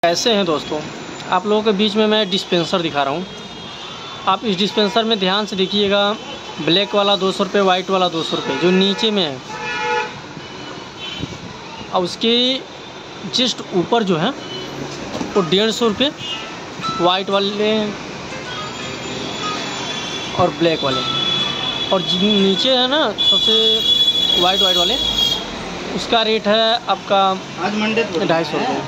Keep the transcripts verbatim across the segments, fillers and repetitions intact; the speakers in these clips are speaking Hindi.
ऐसे हैं दोस्तों, आप लोगों के बीच में मैं डिस्पेंसर दिखा रहा हूँ। आप इस डिस्पेंसर में ध्यान से देखिएगा, ब्लैक वाला दो सौ रुपये, वाइट वाला दो सौ रुपये जो नीचे में है, और उसके जस्ट ऊपर जो है वो डेढ़ सौ रुपये वाइट वाले और ब्लैक वाले, और नीचे है ना सबसे वाइट वाइट वाले, उसका रेट है आपका आज मंडे ढाई सौ रुपये।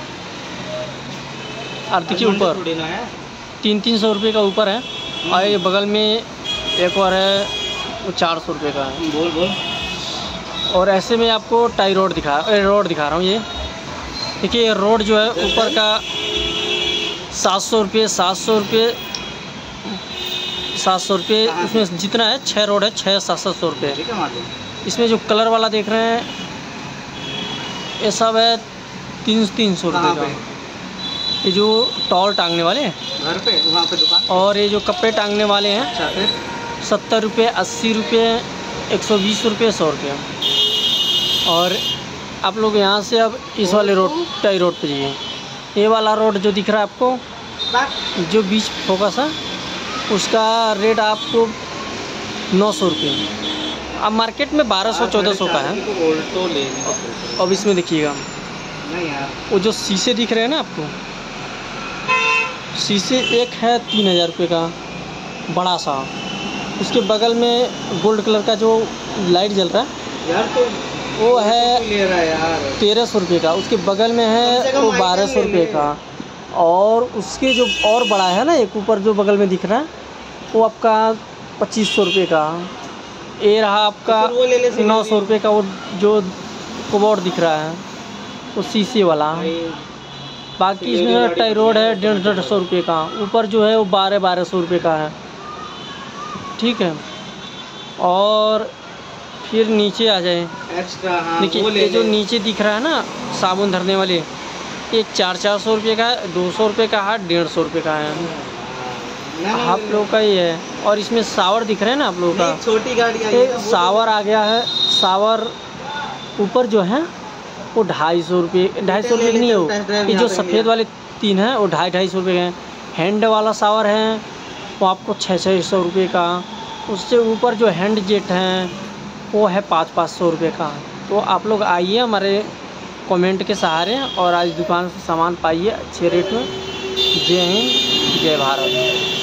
और देखिए ऊपर तीन तीन सौ रुपये का ऊपर है, और ये बगल में एक और है वो चार सौ रुपये का है। बोल बोल। और ऐसे में आपको टाई रोड दिखा रोड दिखा रहा हूँ। ये देखिए, ये रोड जो है ऊपर का सात सौ रुपये सात सौ रुपये सात सौ रुपये इसमें जितना है छः रोड है, छः सात सात सौ रुपये। इसमें जो कलर वाला देख रहे हैं ये सब है तीन तीन सौ रुपये का। ये जो टॉल टांगने वाले घर पे वहाँ पे दुकान, और ये जो कपड़े टांगने वाले हैं सत्तर रुपये अस्सी रुपये एक सौ बीस रुपये सौ रुपये। और आप लोग यहाँ से अब इस वाले रोड टाई रोड पे जाइए, ये वाला रोड जो दिख रहा है आपको, जो बीच फोकस है, उसका रेट आपको नौ सौ रुपये। अब मार्केट में बारह सौ चौदह सौ का है। अब इसमें देखिएगा वो जो शीशे दिख रहे हैं ना आपको, शीशे एक है तीन हज़ार रुपये का बड़ा सा, उसके बगल में गोल्ड कलर का जो लाइट जल रहा है यार, तो वो है ले रहा है यार तेरह सौ रुपये का, उसके बगल में है वो बारह सौ रुपये का, और उसके जो और बड़ा है ना एक ऊपर जो बगल में दिख रहा है वो आपका पच्चीस सौ रुपये का। ये रहा आपका नौ सौ रुपये का वो जो कबोर्ड दिख रहा है वो शीशे वाला। बाकी इसमें टाई रोड है डेढ़ डेढ़ सौ रुपये का, ऊपर जो है वो बारह बारह सौ रुपये का है। ठीक है, और फिर नीचे आ जाए, देखिए ये जो नीचे दिख रहा है ना साबुन धरने वाले, ये चार चार सौ रुपये का है, दो सौ रुपये का है, डेढ़ सौ रुपये का है। आप लोग का ही है। और इसमें सावर दिख रहे हैं ना आप लोगों का, छोटी गाड़ी सावर आ गया है। सावर ऊपर जो है वो ढाई सौ रुपये ढाई सौ रुपये की नहीं है वो, ये जो सफ़ेद वाले तीन हैं वो ढाई ढाई सौ रुपये के हैं। हैंड वाला सावर है वो आपको छः छः सौ रुपये का। उससे ऊपर जो हैंड जेट हैं वो है पाँच पाँच सौ रुपये का। तो आप लोग आइए हमारे कमेंट के सहारे और आज दुकान से सामान पाइए अच्छे रेट में। जय हिंद, जय भारत।